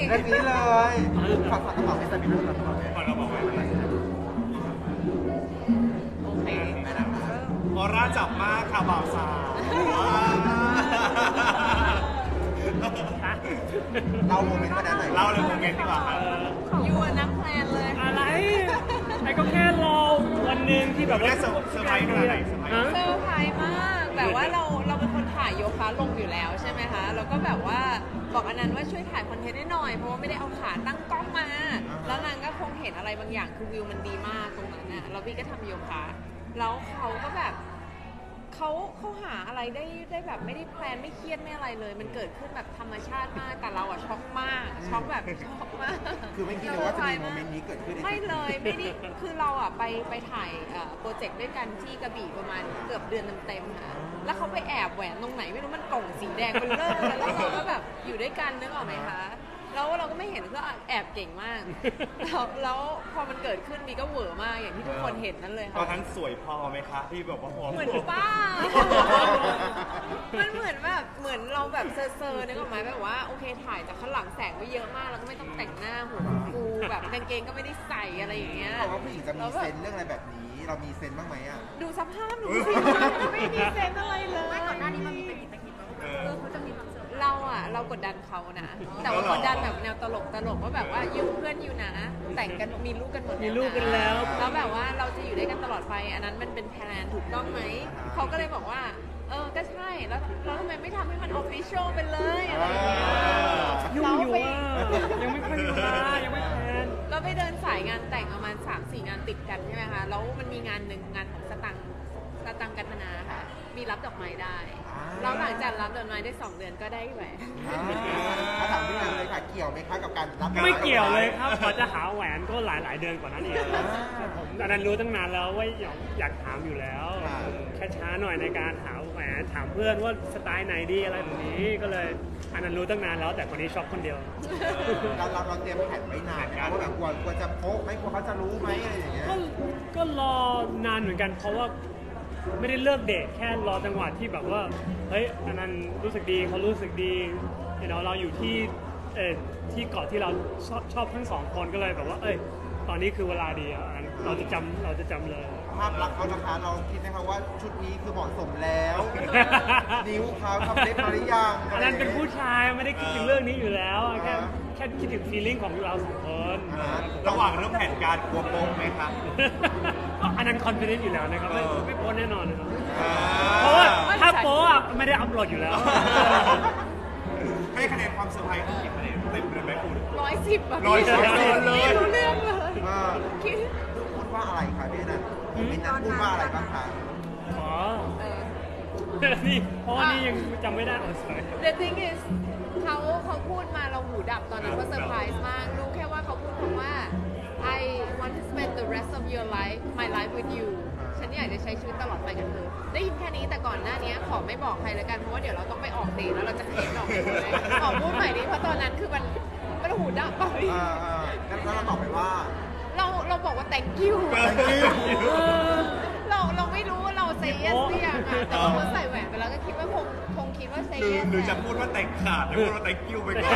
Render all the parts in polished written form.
เรื่องนี้เลยฝากกระเป๋าให้สามีด้วยก่อนเราบอกไว้โอเคออร่าจับมากค่ะบ่าวสาวเราโมเมนต์วันนั้นหน่อยเราเลยโมเมนต์ดีกว่าครับยูนักแพลนเลยอะไรไอ้ก็แค่รอวันหนึ่งที่แบบว่าเซอร์ไพรส์ขนาดไหนเซอร์ไพรส์มากแบบว่าเราเป็นคนถ่ายโยคะลงอยู่แล้วใช่ไหมคะแล้วก็แบบว่าบอกอนันต์ว่าช่วยถ่ายคอนเทนต์ให้หน่อยเพราะว่าไม่ได้เอาขาตั้งกล้องมาแล้วนางก็คงเห็นอะไรบางอย่างคือวิวมันดีมากตรงนั้นน่ะแล้วพี่ก็ทำโยคะแล้วเขาก็แบบเขาหาอะไรได้แบบไม่ได้แพลนไม่เครียดไม่อะไรเลยมันเกิดขึ้นแบบธรรมชาติมากแต่เราอะช็อกมากช็อกแบบช็อกมากคือไม่คิดเลยว่าจะมีโมเมนต์นี้เกิดขึ้นไม่เลยไม่ได้คือเราอะไปถ่ายโปรเจกต์ด้วยกันที่กระบี่ประมาณเกือบเดือนเต็มๆค่ะแล้วเขาไปแอบแหวนตรงไหนไม่รู้มันกล่องสีแดงเป็นเลิศแล้วเราก็แบบอยู่ด้วยกันนึกออกไหมคะแล้วเราก็ไม่เห็นก็แอบเก่งมากแล้วพอมันเกิดขึ้นมีก็เหวอมากอย่างที่ทุกคนเห็นนั่นเลยค่ะตอนนั้นสวยพอไหมคะที่แบบว่าพอเหมือนป้ามันเหมือนเราแบบเซอร์นึกออกไหมแบบว่าโอเคถ่ายจากข้างหลังแสงไม่เยอะมากแล้วก็ไม่ต้องแต่งหน้าหัวฟูแบบกางเกงก็ไม่ได้ใส่อะไรอย่างเงี้ยบอกว่าผู้หญิงจะมีเซนเรื่องอะไรแบบนี้เรามีเซนบ้างไหมอ่ะดูสภาพหนูสิไม่มีเซนอะไรเลยก่อนหน้านี้มันมีเป็นตะกี้เขาจะมีคอนเสิร์ตเรากดดันเขานะแต่ว่ากดดันแบบแนวตลกว่าแบบว่ายูเพื่อนอยู่นะแต่งกันมีลูกกันหมดมีลูกกันแล้วแล้วแบบว่าเราจะอยู่ด้วยกันตลอดไปอันนั้นมันเป็นแพลนถูกต้องไหมเขาก็เลยบอกว่าก็ใช่แล้วทำไมไม่ทำให้มันออฟฟิเชียลไปเลยอะไรอย่างเงี้ยยุ่งอยู่ยังไม่ค่อยรู้ยังไม่แพนเราไปเดินสายงานแต่งประมาณ 3-4 งานติดกันใช่ไหมคะแล้วมันมีงานหนึ่งงานของสตังค์กันธนาค่ะมีรับดอกไม้ได้แล้วหลังจากรับดอกไม้ได้2 เดือนก็ได้แหวนถ้าถามพี่นันเลยค่ะเกี่ยวไหมคะกับการรับไม่เกี่ยวเลยครับพอจะหาแหวนก็หลายเดือนกว่านั้นเองผมอันนั้นรู้ตั้งนานแล้วว่าอยากถามอยู่แล้วแค่ช้าหน่อยในการหาแหวนถามเพื่อนว่าสไตล์ไหนดีอะไรแบบนี้ก็เลยอันนั้นรู้ตั้งนานแล้วแต่คนนี้ช็อกคนเดียวเราเตรียมแผนไว้นานว่าแบบกลัวจะโป๊ะไหมกลัวเขาจะรู้ไหมอะไรอย่างเงี้ยก็รอนานเหมือนกันเพราะว่าไม่ได้เลิกเดทแค่รอจังหวะที่แบบว่าเฮ้ยอันนั้นรู้สึกดีเขารู้สึกดีเราอยู่ที่เกาะที่เราชอบทั้ง2 คนก็เลยแบบว่าตอนนี้คือเวลาดีเราจะจำเลยภาพลักษณ์เขานะคะเราคิดไหมคะว่าชุดนี้คือเหมาะสมแล้วนิ้วเขาทำเล็บมาหรือยังอันนั้นเป็นผู้ชายไม่ได้คิดถึงเรื่องนี้อยู่แล้วแค่คิดถึงฟีลลิ่งของเรา2 คนระหว่างเรื่องแผนการกลัวโป๊ะไหมครับอันนั้นคอนฟิเดนซ์อยู่แล้วนะครับไม่โป๊ะแน่นอนนะครับเพราะว่าถ้าโป๊ะไม่ได้อัพโหลดอยู่แล้วให้คะแนนความเซอร์ไพรส์กี่คะแนนเต็มเลยไหมคุณ 110 แบบไม่รู้เรื่องเลยพูดว่าอะไรคะพี่นันพี่นันพูดว่าอะไรบ้างคะนี่เพราะว่านี่ยังจำไม่ได้ The thing is เขาพูดมาเราหูดับตอนนั้นก็เซอร์ไพรส์มากรู้แค่ว่าเขาพูดคำว่า I want to spend the rest of your life my life with you ฉันอยากจะใช้ชีวิตตลอดไปกับเธอได้ยินแค่นี้แต่ก่อนหน้านี้ขอไม่บอกใครแล้วกันเพราะว่าเดี๋ยวเราต้องไปออกเดทแล้วเราจะเห็นออกเลยขอพูดใหม่นี้เพราะตอนนั้นคือมันหูดับไปงั้นเราบอกไปว่าเราบอกว่า thank you เราไม่รู้ว่าเรา say yes หรือยังแต่ว่าเขาใส่แหวนไปแล้วก็คิดว่าคงคิดว่า say yes หรือจะพูดว่าแต่งขาดหรือพูดว่า thank you ไปก่อน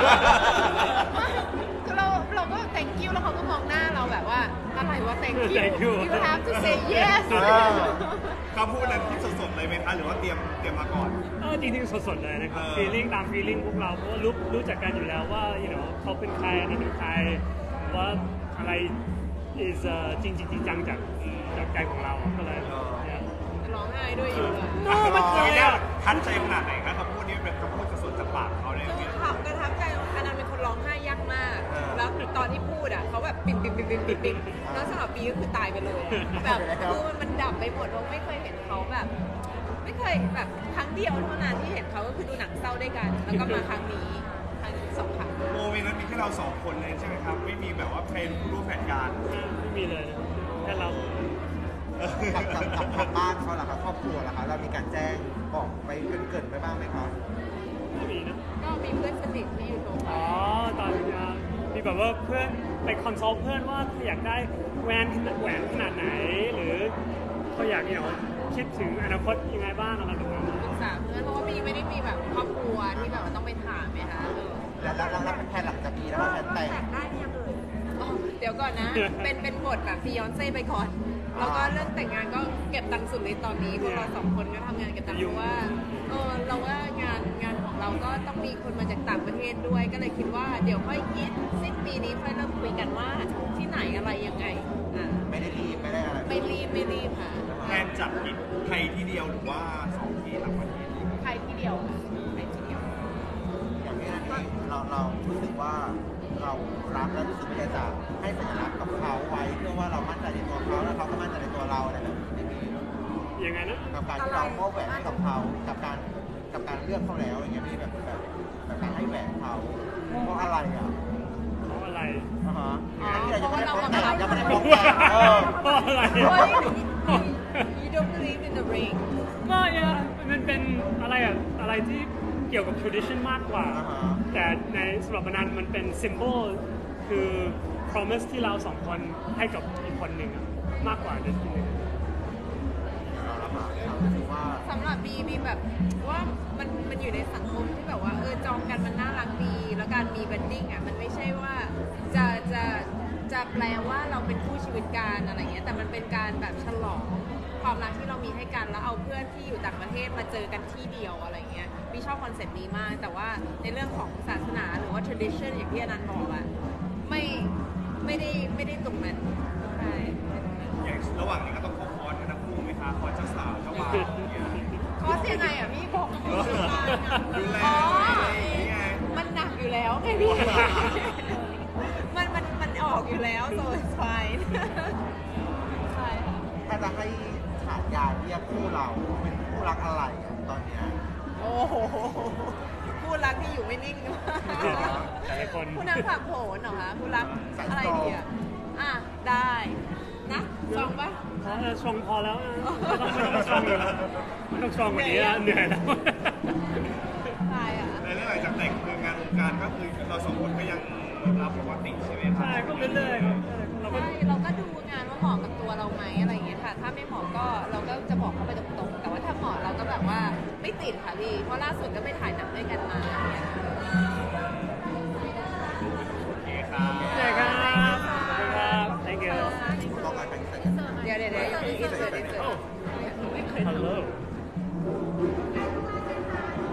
เราก็ thank you แล้วเขาก็มองหน้าเราแบบว่าอะไรวะ thank you you have to say yes เขาพูดอะไรที่สดๆเลยไหมคะหรือว่าเตรียมมาก่อนจริงๆสดๆเลยนะครับ feeling ตาม feeling พวกเราเพราะว่ารู้จักกันอยู่แล้วว่าเขาเป็นใครอันนี้เป็นใครว่าอะไร is จริงจังจากใจของเราก็เลยร้องไห้ด้วยอยู่เลยมันเคยทันใจขนาดไหนครับคำพูดนี้เป็นคำพูดสดๆจากปากเขาเนี่ยคือขับกระทับใจอันนั้นเป็นคนร้องไห้ยากมากแล้วตอนที่พูดเขาแบบปิ่งแล้วสำหรับปีก็คือตายไปเลยแบบคือมันดับไปหมดเราไม่เคยเห็นเขาแบบไม่เคยแบบครั้งเดียวเท่านั้นที่เห็นเขาก็คือดูหนังเศร้าด้วยกันแล้วก็มาครั้งนี้2 ครั้งโมเมนต์นั้นมีแค่เรา2 คนเลยใช่ไหมครับไม่มีแบบว่าเพลงรู้แผนการไม่มีเลยแค่เรากับบ้านเขาล่ะครับครอบครัวล่ะครับเรามีการแจ้งบอกไปเกินไปบ้างไหมครับไม่มีนะก็มีเพื่อนสนิทที่อยู่ตรงนั้นตอนนี้มีแบบว่าเพื่อนไปคอนซัลท์เพื่อนว่าอยากได้แหวนขนาดไหนหรือเขาอยากคิดถึงอนาคตยังไงบ้างอะไรแบบนั้นปรึกษาเพื่อนเพราะว่าพี่ไม่ได้มีแบบครอบครัวที่แบบว่าต้องไปถามไหมคะแล้วแผนหลังจากนี้แล้วแพนแต่งแต่งได้เนี่ยเลยอ๋อเดี๋ยวก่อนนะ เป็นบทแบบฟิยอนเซ่ไปก่อน แล้วก็เรื่องแต่งงานก็เก็บตังค์สุดเลยตอนนี้พวกเราสองคนก็ทำงานเก็บตังค์เพราะว่าเราว่างานของเราก็ต้องมีคนมาจากต่างประเทศด้วย ก็เลยคิดว่าเดี๋ยวค่อยคิดสิ้นปีนี้ค่อยเริ่มคุยกันว่าที่ไหนอะไรยังไงอ่าไม่ได้รีบไม่ได้อะไรไม่รีบค่ะแทนจัดที่ไทยที่เดียวหรือว่า2 ที่ต่างประเทศใครที่เดียวค่ะใครที่เดียวอย่างนี้นะที่เรารู้สึกว่าเรารักและรู้สึกว่าจะให้สัญลักษณ์กับเขาไว้เพื่อว่าเรามั่นใจในตัวเขาแล้วเขาก็มั่นใจในตัวเราอะไรแบบนี้ยังไงนะกับการที่เรามอบแหวนให้กับเขากับการเลือกเขาแล้วอย่างเงี้ยพี่แบบการให้แหวนเขาเพราะอะไรอ่ะเพราะอะไรอ่าฮะที่เราเพราะว่าเรายังบังคับไม่ได้พบกันเพราะอะไรเฮ้ย you don't believe in the ring ก็มันเป็นอะไรที่เกี่ยวกับ tradition มากกว่า แต่ในสำหรับนันมันเป็น symbol คือ promise ที่เราสองคนให้กับอีกคนหนึ่งอะมากกว่า destiny เราละมารู้สึกว่าสำหรับบีแบบว่ามันอยู่ในสังคมที่แบบว่าจองกันมันน่ารักดีแล้วการมี wedding อ่ะมันไม่ใช่ว่าจะแปลว่าเราเป็นคู่ชีวิตกันอะไรเงี้ยแต่มันเป็นการแบบฉลองความรักที่เรามีให้กันแล้วเอาเพื่อนที่อยู่ต่างประเทศมาเจอกันที่เดียวอะไรเงี้ยบีชอบคอนเซ็ปต์นี้มากแต่ว่าในเรื่องของศาสนาหรือว่า tradition อย่างที่อนันต์บอกอะไม่ได้ตรงนั้นใช่อย่างระหว่างนี้ก็ต้องขอคอร์สกันทั้งคู่ไหมคะคอร์สเจ้าสาวเจ้าบ่าวอย่างเงี้ยคอสยังไงอ่ะพี่บอกดูแลอ๋อนี่ไงมันหนักอยู่แล้วไงพี่ มันออกอยู่แล้ว so it's fine ใช่ค่ะถ้าจะให้ฉายาเรียกคู่เราเป็นคู่รักอะไรอะตอนเนี้ยโอ้โหคู่รักที่อยู่ไม่นิ่งแต่ละคนคู่รักผักโผนเหรอคะคู่รักอะไรดีอ่ะได้นะชองปะชงพอแล้วนะไม่ต้องชงอีกแล้วไม่ต้องชงกว่านี้แล้วเหนื่อยแล้วใช่อ่ะในเรื่องหลังจากแต่งคืองานวงการก็คือเราสองคนก็ยังรับปกติใช่ไหมคะใช่ก็เรื่อยๆครับเราก็ใช่เราก็ดูงานว่าเหมาะกับตัวเราไหมอะไรอย่างเงี้ยค่ะ ถ้าไม่เหมาะก็เราก็จะบอกเขาไปตรงๆแต่ว่าถ้าเหมาะเราก็แบบว่าไม่ติดค่ะพี่เพราะล่าสุดก็ไปถ่ายหนังด้วยกันมาอย่างเงี้ย